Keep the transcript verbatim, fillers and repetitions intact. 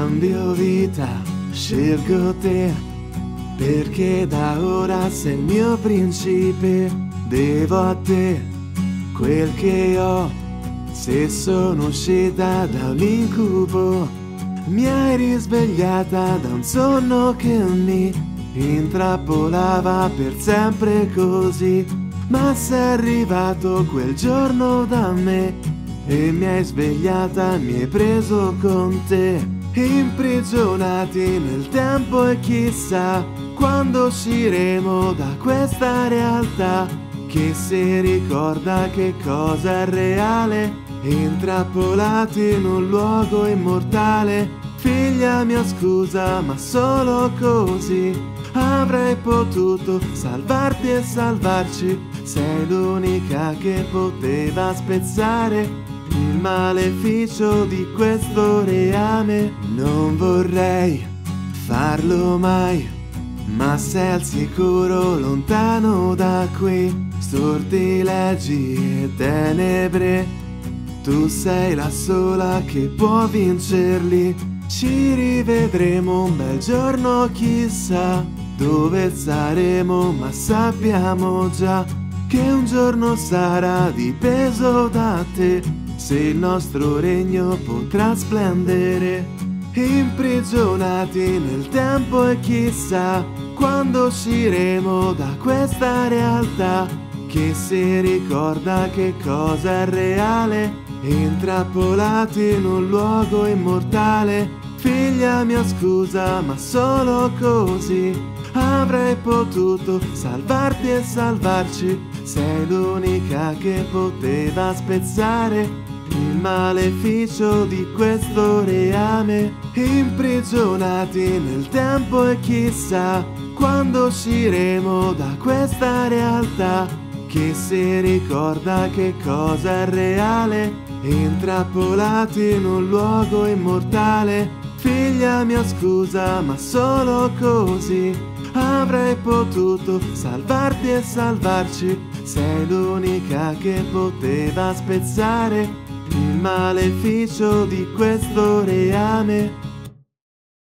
Cambio vita, scelgo te, perché da ora sei il mio principe. Devo a te quel che ho, se sono uscita da un incubo. Mi hai risvegliata da un sonno che mi intrappolava per sempre così. Ma sei arrivato quel giorno da me e mi hai svegliata, mi hai preso con te. Imprigionati nel tempo e chissà quando usciremo da questa realtà, che si ricorda che cosa è reale, intrappolati in un luogo immortale. Figlia mia scusa, ma solo così avrei potuto salvarti e salvarci. Sei l'unica che poteva spezzare il maleficio di questo reame. Non vorrei farlo mai, ma sei al sicuro lontano da qui. Sortilegi e tenebre, tu sei la sola che può vincerli. Ci rivedremo un bel giorno, chissà dove saremo, ma sappiamo già che un giorno sarà dipeso da te, se il nostro regno potrà splendere. Imprigionati nel tempo e chissà quando usciremo da questa realtà, che si ricorda che cosa è reale, intrappolati in un luogo immortale. Figlia mia scusa, ma solo così avrei potuto salvarti e salvarci. Sei l'unica che poteva spezzare il maleficio di questo reame. Imprigionati nel tempo e chissà quando usciremo da questa realtà, che si ricorda che cosa è reale, intrappolati in un luogo immortale. Figlia mia scusa, ma solo così avrei potuto salvarti e salvarci. Sei l'unica che poteva spezzare il maleficio di questo reame.